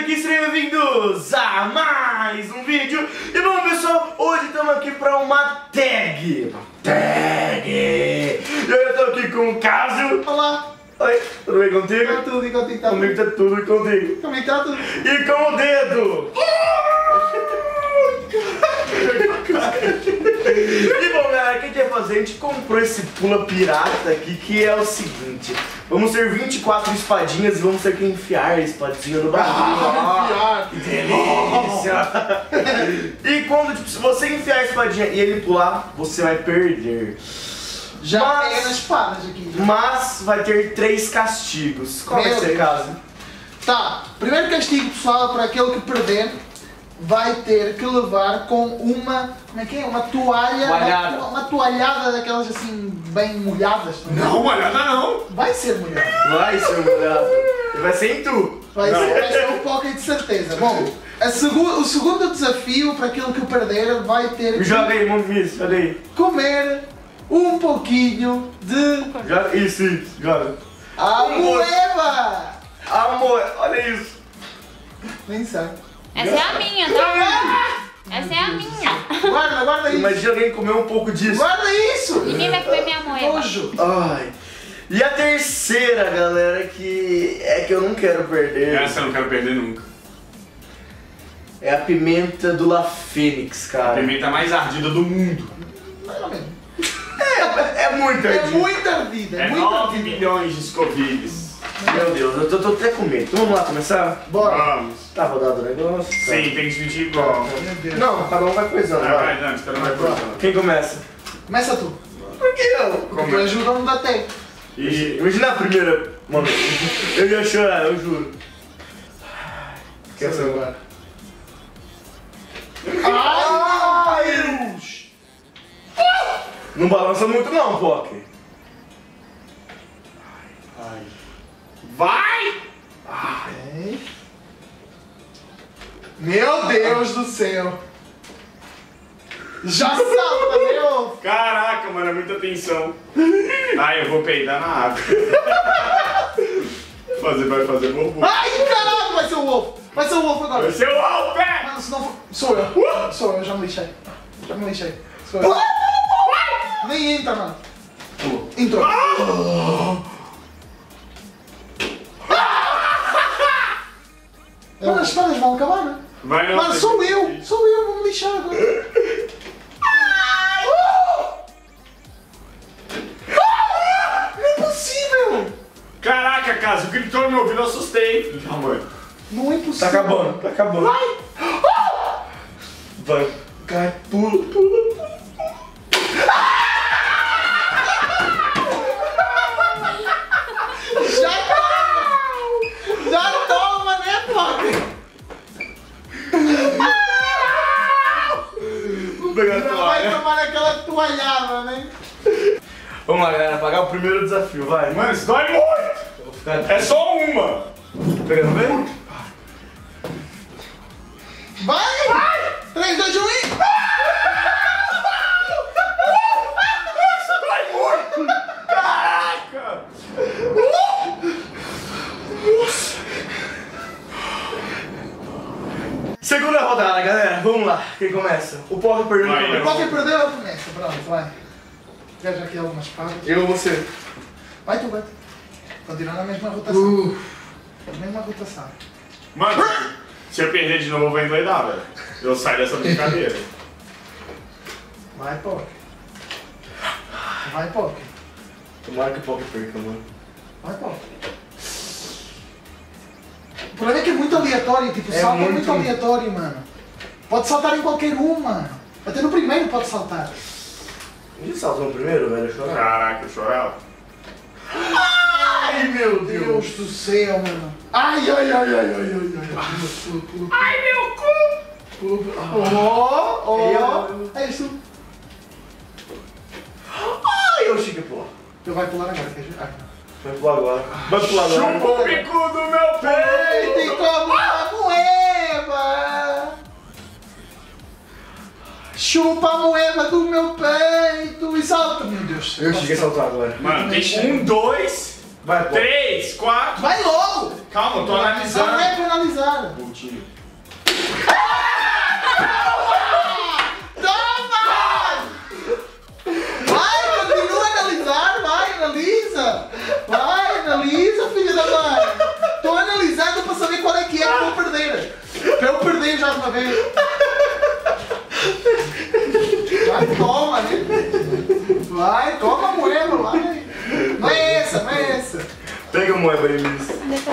aqui, sejam bem-vindos a mais um vídeo. E bom, pessoal, hoje estamos aqui para uma tag. E eu tô aqui com o Cássio. Olá. Oi, tudo bem contigo? Tá tudo e contigo, tá Comigo tá tudo e contigo. Comigo tá tudo. E com o dedo. E bom, galera, o que a gente vai fazer? A gente comprou esse pula pirata aqui, que é o seguinte: vamos ter 24 espadinhas e vamos ter que enfiar a espadinha no bagulho. Que delícia! E quando, tipo, se você enfiar a espadinha e ele pular, você vai perder. Já é nas espadas aqui. Mas vai ter 3 castigos. Qual vai ser, caso? Tá, primeiro castigo, pessoal, para aquele que perder, vai ter que levar com uma, como é que é? Uma toalha, uma toalhada daquelas assim, bem molhadas. Não, molhada não. Vai ser molhada. Vai ser molhado. E vai ser em tu. Vai ser um pocket de certeza. Bom, o segundo desafio para aquele que perder vai ter que Joga aí, Monfis, joga aí. comer um pouquinho de Joga, isso, joga. moeba. Amor, olha isso. Nem sabe. Essa é a minha, tá? Essa é a minha. Guarda isso. Imagina alguém comer um pouco disso. Guarda isso. Ninguém vai comer minha moeda. Nojo. Ai. E a terceira, galera, que é que eu não quero perder. Essa eu não quero perder nunca. É a pimenta do La Fênix, A cara. pimenta mais ardida do mundo. Mais ou menos. É muito É ardido. muita vida. É Muita 9 vida. milhões de Scovilles. Meu Deus, eu tô até com medo. Então vamos lá começar? Bora. Vamos. Tá rodado o negócio? Sim, tem que dividir igual. Meu Deus. Não, cada um vai coisando, Vai, vai. não, espera mais coisa. Quem começa? Começa tu. Por que eu? Porque tu ajuda no da tempo. E Imagina a primeira, mano. Eu ia chorar, eu juro. Quer ser agora? Ai, Deus! Não balança muito não, Poké. vai! Ai. Meu Deus do céu! Já salta, meu! Caraca, mano, é muita tensão. Ai, eu vou peidar na água. Vai fazer bobo. Ai, caralho! Vai ser o Wolf! Vai ser o Wolf agora! Vai ser o Alpé! Mano, se não for... Sou eu! Sou eu, já me lixei. Já me lixei. Sou eu. Nem entra, mano. Entrou. Mano, as espadas vão acabar, né? Vai não. Mano, sou eu, vou me lixar agora. Não é possível! Caraca, Cássio, gritou no meu ouvido, eu assustei. Já, mano. Não é Tá possível. acabando, tá acabando. Vai! Vai. Cai, pula. Já toma, né, Poké? Vou pegar a Já vai toalha. tomar aquela toalhada, né? Vamos lá, galera, pagar o primeiro desafio, vai. Mano, isso dói muito. Eu vou ficar É só uma. pegando bem? Vai! Vai! 3, 2, 1 e... Isso dói muito. Caraca. Segunda rodada, galera. Vamos lá. Quem começa? O Poké perdeu Vai, no começo. Poké perdeu, eu começo. Pronto, vai. Veja aqui algumas espadas. Eu ou você? Vai tu, vai tu. Continua na mesma rotação. Mesma rotação. Mano, se eu perder de novo eu vou endoidar, velho. Eu saio dessa brincadeira. Vai, Poké. Vai, Poké. Tomara que o Poké perca, mano. Vai, Poké. O problema é que é muito aleatório, tipo, É salta muito. muito aleatório, mano. Pode saltar em qualquer um, mano. Até no primeiro pode saltar. Onde saltou no primeiro, velho? Eu chorava. Caraca, eu chorava. Ai, meu Deus do céu, mano. Ai, ai, ai, ai, ai, ai, ai. Ai, meu cu! É isso. Ai, eu cheguei, pô. Tu vai pular agora, quer ver? Vai pular agora. Vai pular agora. Chupa o bico do meu peito! Tem como a moeba! Chupa a moeda do meu peito e salta, meu Deus. Eu cheguei a saltar agora. Mano, tem 1, 2, Vai, pô. 3, 4. Vai logo! Calma, eu tô Não analisando. é pra analisar. Voltinho. Toma! Vai, continua a analisar, vai, analisa! Vai, analisa, filho da mãe! Estou analisando para saber qual é que eu vou perder! Para eu perder já de uma vez! Vai, toma, né? Vai, toma a moeda, vai! Não é essa, não é essa! Pega a moeda aí, Luiz.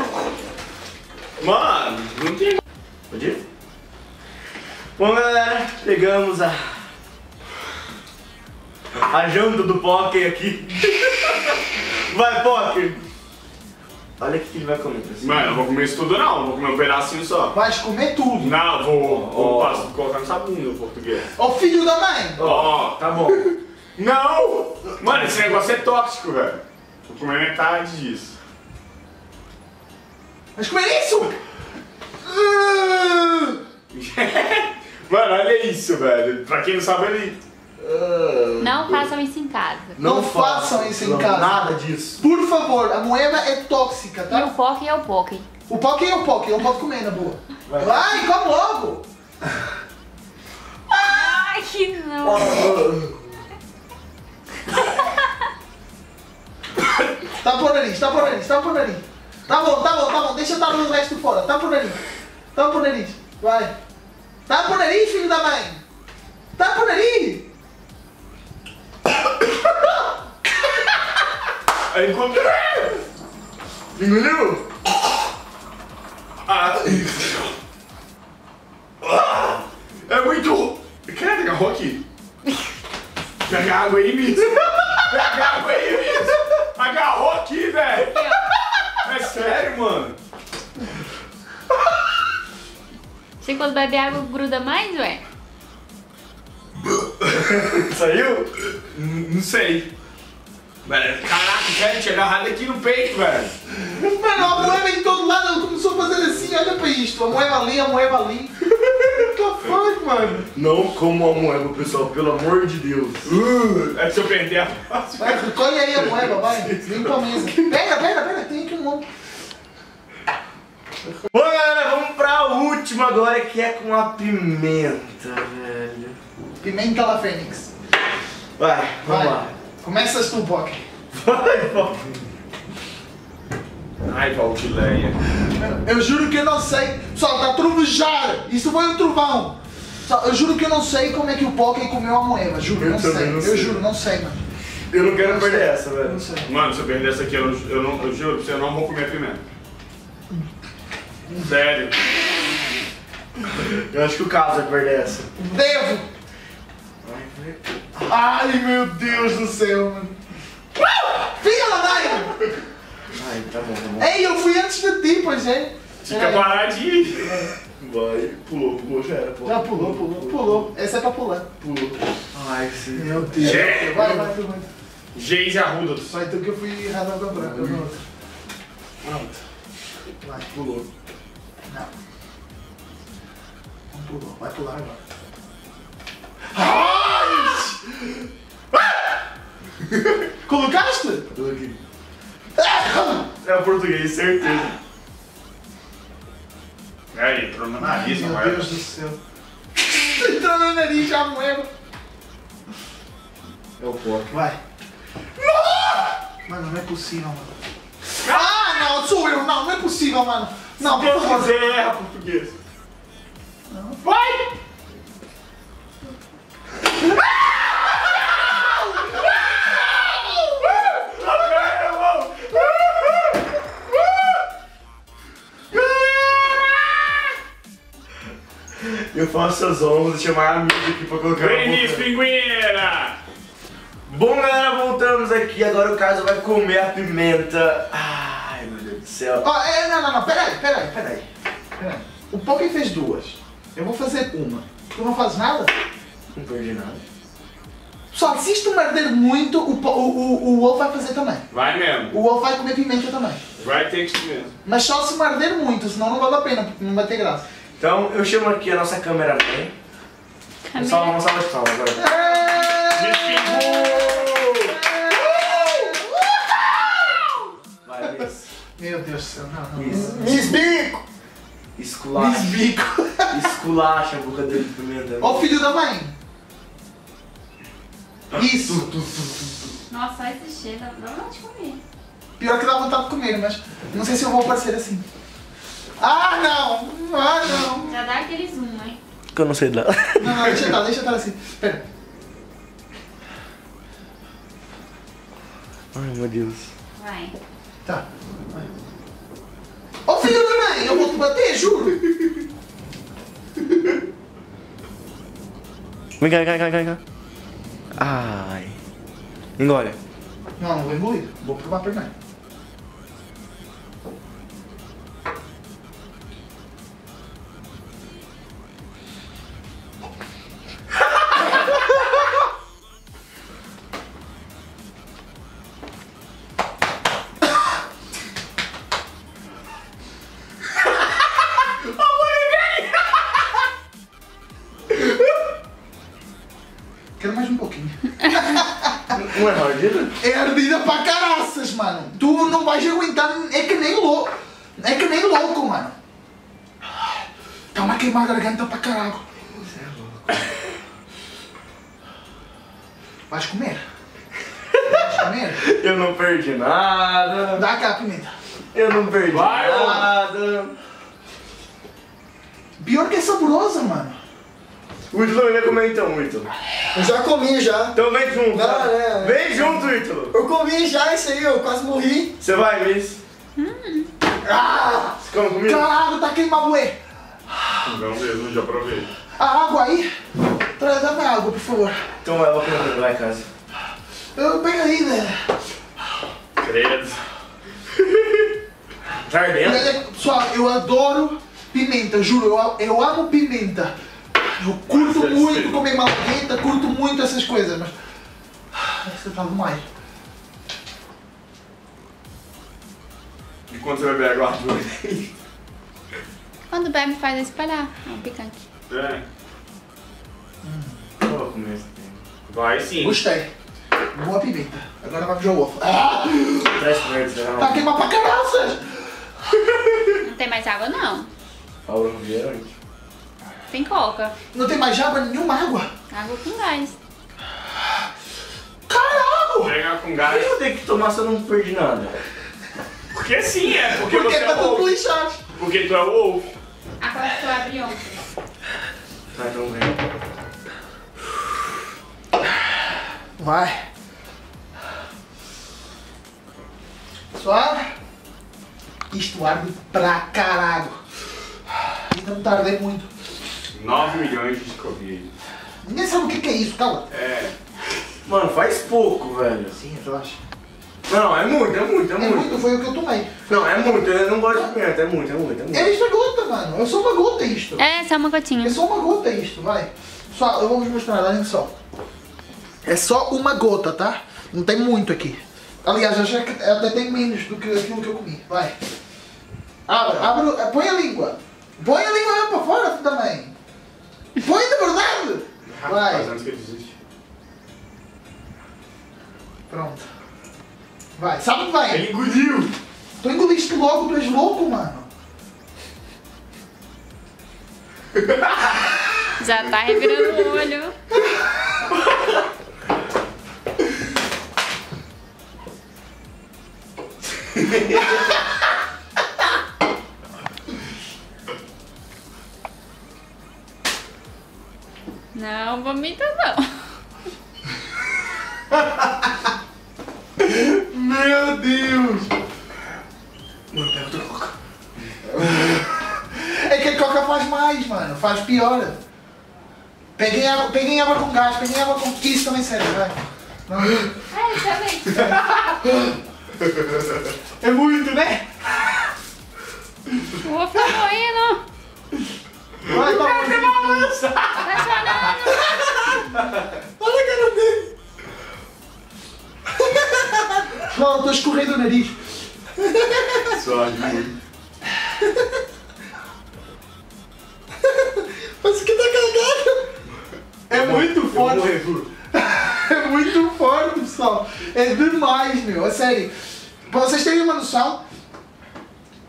Mano, não tem. Pode ir? Bom, galera, pegamos a janta do Poker aqui. Vai, Poker! Olha o que ele vai comer, pessoal. Mano, eu não vou comer isso tudo não, eu vou comer um pedacinho só. Vais comer tudo! Não, eu vou colocar nessa bunda o português. Ô filho da mãe! Ó, Tá bom. não! Mano, esse negócio é tóxico, velho. Vou comer metade disso. Vais comer isso? Mano, olha isso, velho. Pra quem não sabe, ele... Não façam isso em casa. Não façam isso em casa. Nada disso. Por favor, a moeda é tóxica, E tá? o poke é o poke. O poke é o poke, eu não posso comer, na boa. Vai, come logo! Ai, que não. Tá por nariz, tá por nariz, tá por nariz. Tá bom, deixa eu dar o resto fora. Tá por nariz. Tá por nariz. Vai. Tá por nariz, filho da mãe. Tá por nariz. Aí quando... Engoliu? É muito... Quer agarrou aqui? Pega água aí, Miss. Pega água aí, Miss. Agarrou aqui, velho. É sério, mano. Você quando bebe água gruda mais, ué? Saiu? Não sei. Velho, caraca, velho, tinha agarrado aqui no peito, velho. Mano, a moeda em todo lado, ela começou a fazer assim, olha pra isto. A moeda ali, a moeda ali. What the fuck, mano? Não como a moeda, pessoal, pelo amor de Deus. É que se eu perder a próxima. Vai, recolhe aí a moeda, vai. Limpa a mesa. Pega, tem aqui um monte. Bom, galera, vamos pra última agora, que é com a pimenta, velho. Pimenta la Fênix. Vai, vamos lá. Começas tu, Poké. Vai, Poké. Ai, Valdileia. Eu juro que eu não sei. Pessoal, tá a trovejar. Isso foi um trovão. Pessoal, eu juro que eu não sei como é que o Poké comeu a moeda. Juro, Eu não também sei. não Eu sei. juro, não sei, mano. Eu não quero perder essa, Eu velho. não sei. Mano, se eu perder essa aqui, eu juro pra você, eu não vou comer pimenta. Sério. Eu acho que o Carlos vai perder essa. Devo. Ai, meu Deus do céu, mano. Filha da mãe! Ai, tá bom. Ei, eu fui antes de ti, pois é. Fica paradinho. Vai, pulou, já era, pô. Já pulou. Essa é pra pular. Pulou. Ai, sim. Meu Deus. Gente. Vai, tu. Geise Arruda. Vai, tu que eu fui errado a comprar. Pronto. Vai, Pulou. não. Não pulou, vai pular agora. Colocaste? Tô aqui. É o português, certeza. Aí, entrou no nariz, Meu não Deus do céu. Entrou no nariz já, moeda. É o Poké. Vai. Mano, não é possível, mano. Ah, não, sou eu. Não é possível, mano. Não, por Quando favor. você erra português. Vai! Eu faço as honras de chamar amigos aqui pra colocar na Vinícius boca. Pingueira! Bom, galera, voltamos aqui. Agora o Carlos vai comer a pimenta. Ai, meu Deus do céu. Ó, não, peraí. O Poké fez duas. Eu vou fazer uma. Tu não fazes nada? Não perdi nada. Pessoal, se isto me arder muito, o Wolf vai fazer também. Vai mesmo. O Wolf vai comer pimenta também. Vai ter que ser mesmo. Mas só se me arder muito, senão não vale a pena, porque não vai ter graça. Então, eu chamo aqui a nossa câmera man. Vamos salvar de palmas agora. Despingou! Vai, Liz. Meu Deus do céu, não. Isso. Misbico! Esculacha. Bisbico. Esculacha a boca dele de pimenta. Ó o filho da mãe. Isso. Nossa, só esse cheiro, dá vontade de comer. Pior que dá vontade de comer, mas não sei se eu vou aparecer assim. Ah, não! Ah, não! Já dá aquele zoom, hein? Que eu não sei dar. Não, deixa estar assim. Pera. Ai, meu Deus. Vai. Tá. Vai. Ó filho da mãe, eu vou te bater, juro! Vem cá. Ai. Engole. Não vou engolir. Vou provar primeiro. Quero mais um pouquinho. Não é ardida? É ardida pra caraças, mano. Tu não vais aguentar. É que nem louco. É que nem louco, mano. Tá-me a queimar a garganta pra caralho. Vais comer? Vais comer? Eu não perdi nada. Dá cá a pimenta. Eu não perdi Vai, nada. Pior que é saborosa, mano. O Ítalo ainda comeu então, Ítalo. Eu já comi já. Então vem junto. Não, tá? né? Vem junto, Ítalo. Eu comi já isso aí, eu quase morri. Você vai, Miss? Ah! Você come comigo? Caralho, tá queimado, ué. Não mesmo, já provei. A água aí? Dá-me água, por favor. Então vai, vou comer lá em casa. Pega aí, né? Credo. Tá ardendo? Pessoal, eu adoro pimenta, juro, eu amo pimenta. Eu curto Mas deve muito ser. comer malagueta, curto muito essas coisas, mas... Essa tá demais. E quando você vai beber água? Quando bebe, faz espalhar. É um picante. É. Eu vou comer esse tempo. Vai sim. Gostei. Boa pimenta. Agora vamos ao ovo. Ah! Traz primeiro, você Tá queimado pra caraças! Não tem mais água, não. Paulo Vieira antes. Tem coca. Não tem mais água, nenhuma água. Água com gás. Caralho! Pega com Por que gás. eu tenho que tomar se eu não perdi nada? Porque sim, é. Porque Porque você é pra é o tu ovo. lixar. Porque tu é o ovo. Agora que tu abriu. Tá, então vem. Vai. Suave. Isto arde pra caralho. Ainda não tá ardendo muito. 9 milhões de Covid. Ninguém sabe o que é isso, cala. É. Mano, faz pouco, velho. Sim, relaxa. Não, é muito. É muito, foi o que eu tomei. Não, é muito. Eu não gosto de pimenta. É muito. É isto a gota, mano. É só uma gota isto. É, só uma gotinha. É só uma gota isto, vai. Pessoal, eu vou vos mostrar, olhem só. É só uma gota, tá? Não tem muito aqui. Aliás, até tem menos do que aquilo que eu comi. Vai. Abre, põe a língua. Põe a língua aí para fora também. Põe de verdade. Vai. Faz antes que ele desiste. Pronto. Vai, sabe que vai? Ele engoliu. Tu engoliste logo, tu és louco, mano. Já tá revirando o olho. Não vomita não. Meu Deus. Mano, pega outra coca. É que a coca faz mais, mano. Faz pior. Peguem água com gás, peguem água com... Isso também serve, vai. Não. Ai, também. É muito, né? O ovo tá morrendo. Vai, tá Tá chorando. Olha a cara dele. Não, estou escorrendo o nariz. Suave muito. Parece que tá cagado. É muito forte. É muito forte, pessoal. É demais, meu. É sério. Pra vocês terem uma noção,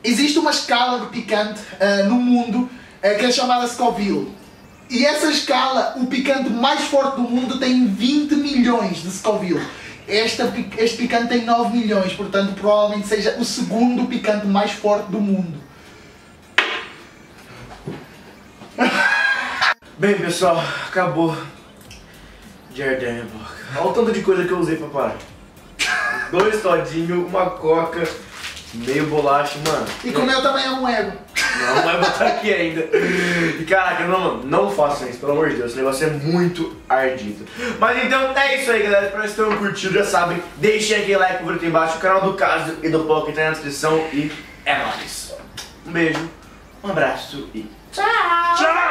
existe uma escala de picante no mundo que é chamada Scoville. E essa escala, o picante mais forte do mundo tem 20 milhões de Scoville. Este picante tem 9 milhões, portanto provavelmente seja o segundo picante mais forte do mundo. Bem, pessoal, acabou de arder a minha boca. Olha o tanto de coisa que eu usei pra parar. 2 todinhos, uma coca, meio bolacha, mano. E comeu também um ego. Não vai botar aqui ainda. E caraca, não façam isso, pelo amor de Deus. Esse negócio é muito ardido. Mas então é isso aí, galera. Espero que vocês tenham curtido, já sabem. Deixem aquele like favorito aí embaixo. O canal do Caso e do Poco tá na descrição. E é nóis. Um beijo, um abraço e tchau! Tchau!